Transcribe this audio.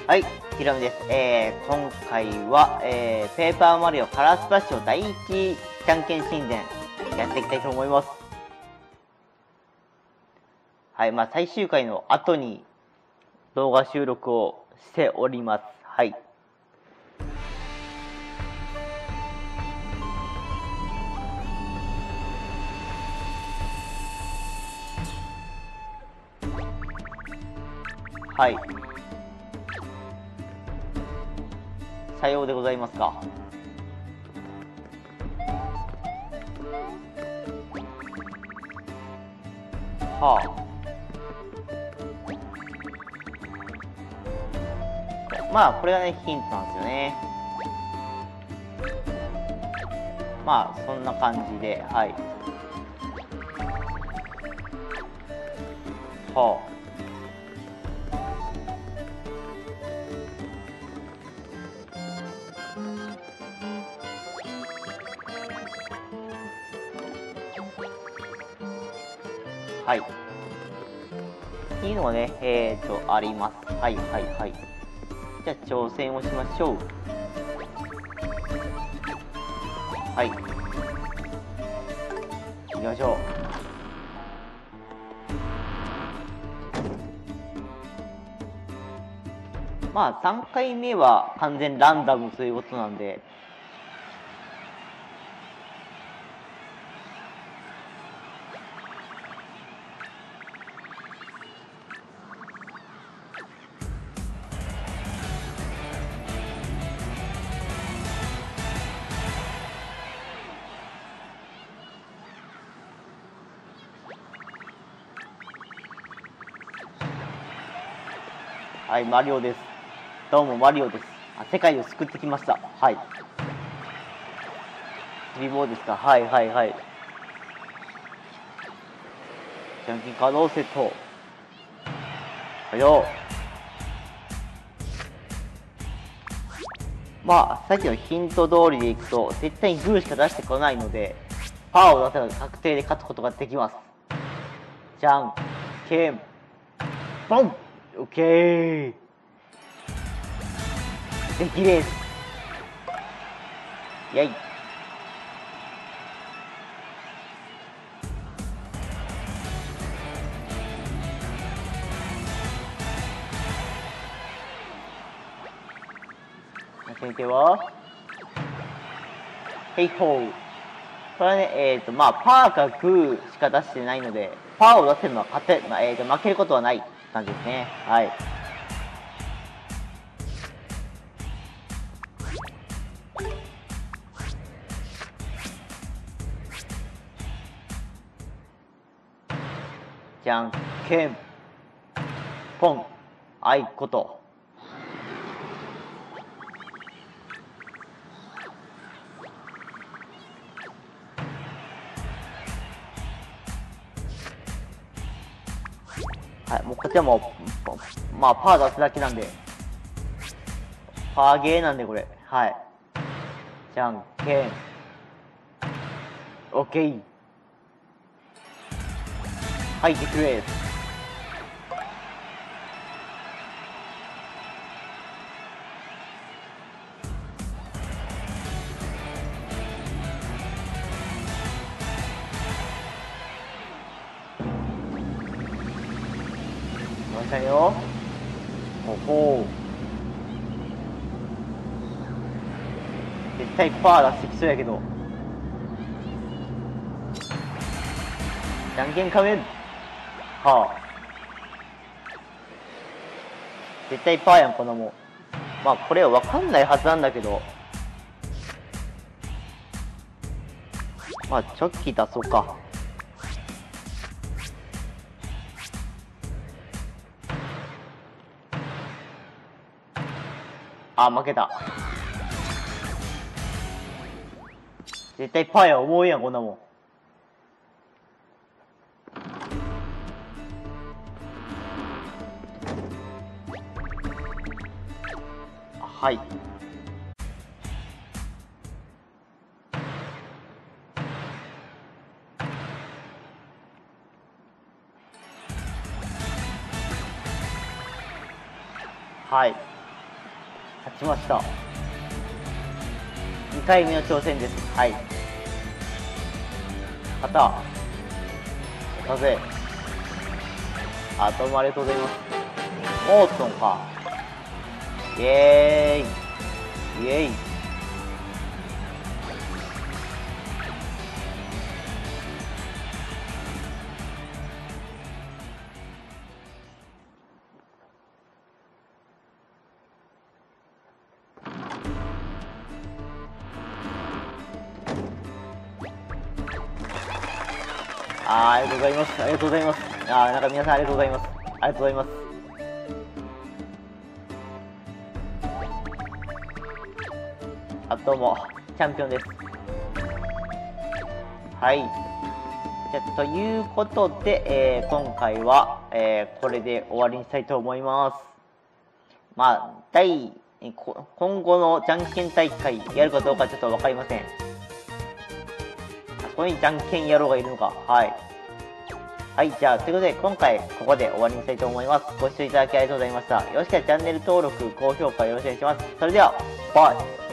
はい、ひろみです。今回は、ペーパーマリオカラースプラッシュを第1じゃんけん神殿やっていきたいと思います。はい、最終回の後に動画収録をしております。はい。はい。さようでございますか。はあ。これがね、ヒントなんですよね。そんな感じで、はい。はあ。はい。っていうのがね、あります。はいはいはい。じゃあ挑戦をしましょう。はい。行きましょう。3回目は完全ランダムということなんで、はい、マリオです。どうもマリオです。世界を救ってきました。はい。リボーですか。はいはいはい。じゃんけんカードをセット。はいよ。さっきのヒント通りでいくと、絶対にグーしか出してこないので、パーを出せば確定で勝つことができます。じゃんけんポン。オッケー。できです。イェイ。先手はヘイホー。これはね、パーかグーしか出してないので、パーを出せるのは負けることはない感じですね。はい。じゃんけんポン。あいこと。はい、もうこっちはもう、パー出すだけなんで、パーゲーなんでこれ。はい。じゃんけん。オッケー。はい、ディクレース。ましたよ。ほほう。絶対パー出してきそうやけど。じゃんけん仮面。はあ。絶対パーやん、このもん。これは分かんないはずなんだけど。チョッキ出そうか。負けた。絶対パーや思うやん、こんなもん。はい。はい。 勝ちました。2回目の挑戦です。はい。勝った。やったぜ。どうもありがとうございます。モートンか。イエーイ。イエーイ。ありがとうございます。ありがとうございます。なんか皆さんありがとうございます。ありがとうございます。どうも、チャンピオンです。はい。じゃということで、今回は、これで終わりにしたいと思います。まあ、今後のじゃんけん大会やるかどうかちょっとわかりません。ここにじゃんけん野郎がいるのか。はい。はい、じゃあ、ということで、今回、ここで終わりにしたいと思います。ご視聴いただきありがとうございました。よろしければチャンネル登録、高評価よろしくお願いします。それでは、バイ。